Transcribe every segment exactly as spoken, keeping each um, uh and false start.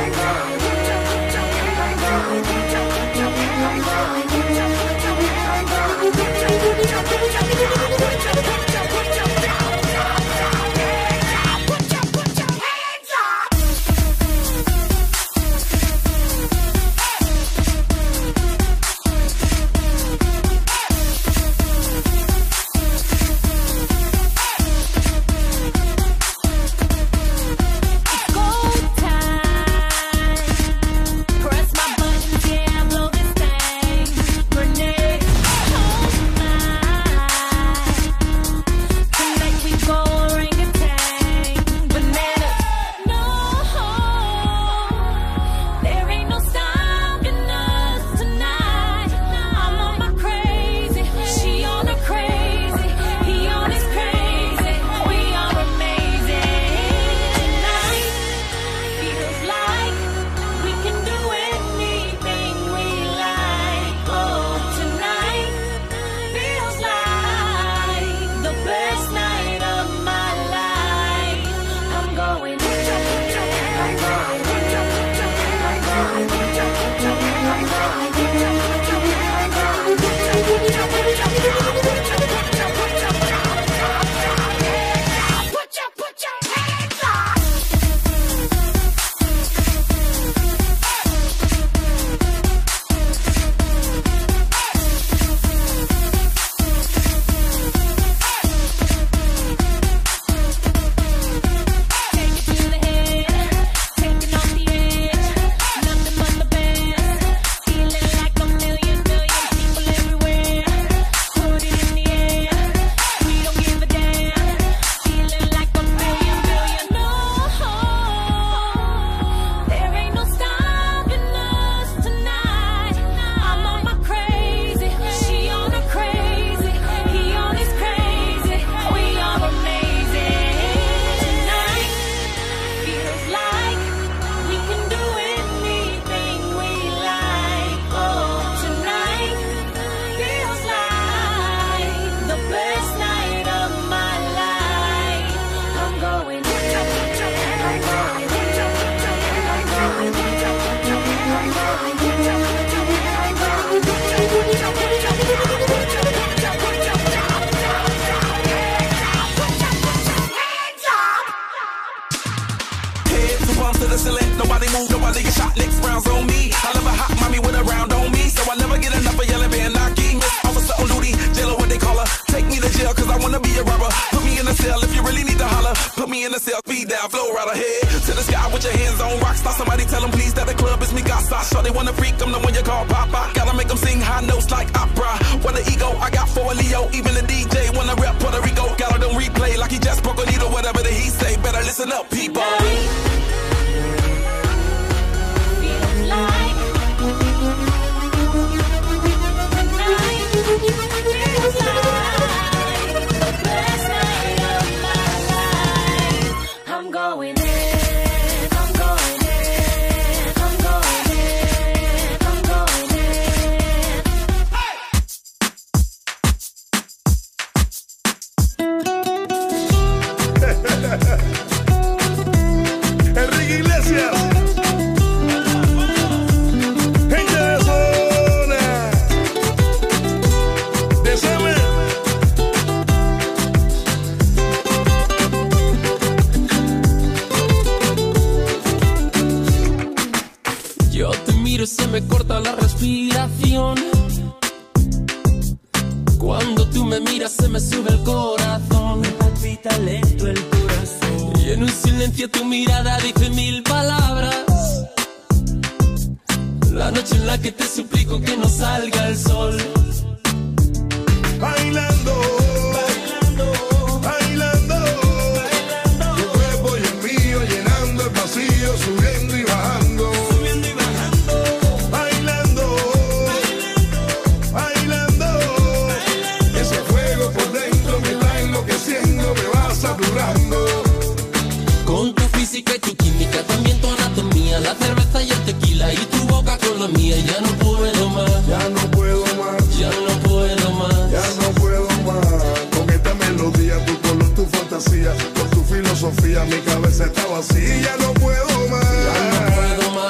Por tu filosofía mi cabeza está vacía, ya no puedo más. Ya no puedo más.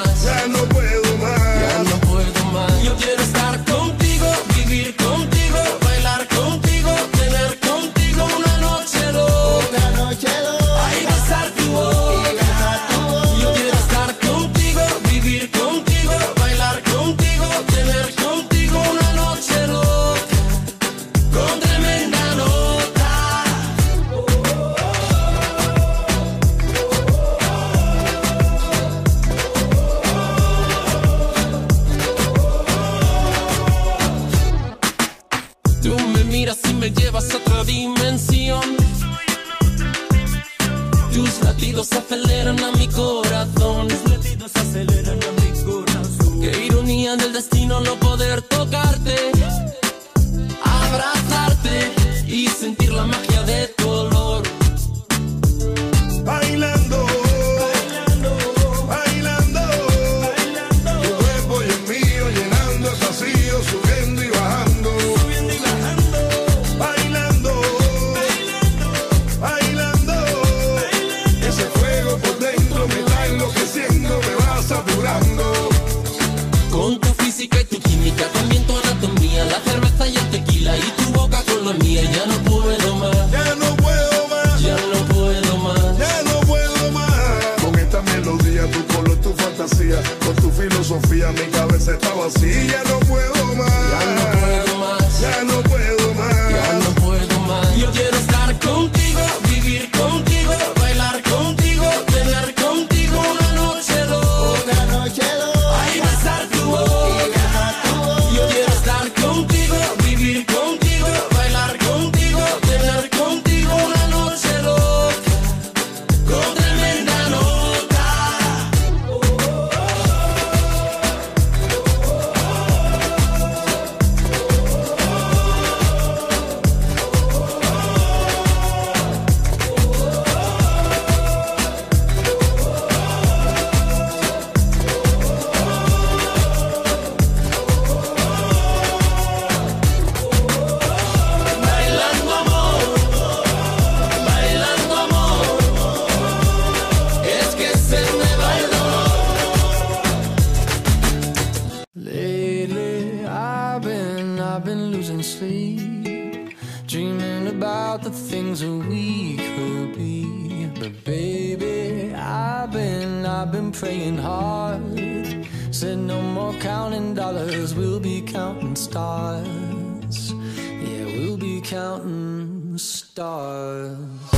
otra dimensión. Tus latidos aceleran a mi corazón. Tus latidos aceleran a mi corazón. Qué ironía del destino no poder tocarte, abrazarte y sentir la magia de tu olor. Bailando, bailando, bailando, bailando. Tu cuerpo y el mío llenando el vacío, subiendo y bajando, subiendo y bajando. Bailando, bailando, bailando, bailando. Ese fuego por dentro me está enloqueciendo, me va saturando. Con tu física y tu química, también tu anatomía, la cerveza y el tequila y tu boca con la mía. Ya no puedo más, ya no puedo más, ya no puedo más, ya no puedo más. Con esta melodía, tu color, tu fantasía, con tu filosofía, mi cabeza está vacía. Ya no puedo más, ya no puedo más, ya no puedo más, ya no puedo más. Yo quiero estar contigo, vivir contigo, bailar contigo, tener contigo una noche loca, una noche loca. ay, besar tu boca. Yo quiero estar contigo, vivir contigo, bailar contigo, tener contigo una noche loca, con tremenda nota. Bailando amor, bailando amor, es que se me va el dolor. Lately, I've been, I've been losing sleep, dreaming about the things that we could be. But baby, I've been, I've been praying hard. Said no more counting dollars, we'll be counting stars. Yeah, we'll be counting stars.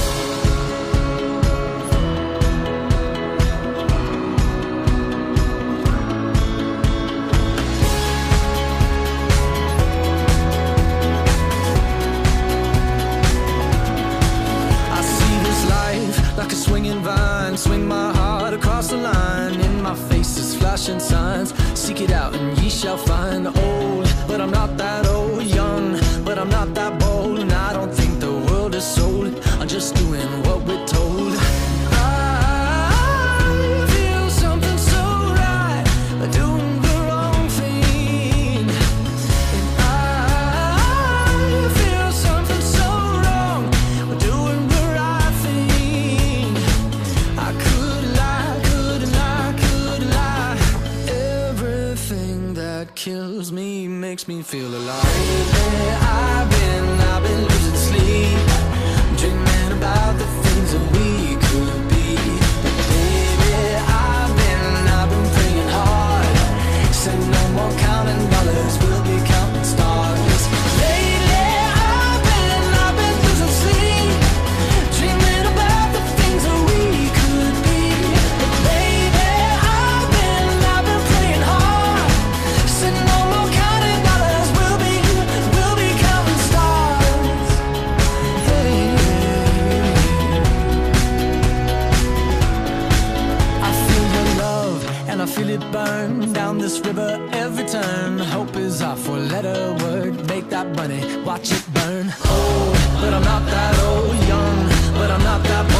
I see this life like a swinging vine, swing my heart across the line. In my face is flashing signs, seek it out and ye shall find. Old, but I'm not that old. Young, but I'm not that bold. And I don't think the world is sold, I'm just doing what we're told. I feel something so right, doing the wrong thing. And I feel something so wrong, doing the right thing. I could lie, could lie, could lie. Everything that kills me makes me feel alive. Lately, I've been, I've been losing sleep, dreaming about the things that we could be. But baby, I've been, I've been praying hard. Said no more counting dollars, we'll be counting stars. Lately, I've been, I've been losing sleep, dreaming about the things that we could be. But baby, I've been, I've been praying hard. Said no more counting dollars, we'll be, we'll be counting stars. Hey. I feel your love and I feel it burn down this river every turn. Hope is our four-letter word, make that money, watch it burn. Old, but I'm not that old. Young, but I'm not that bold.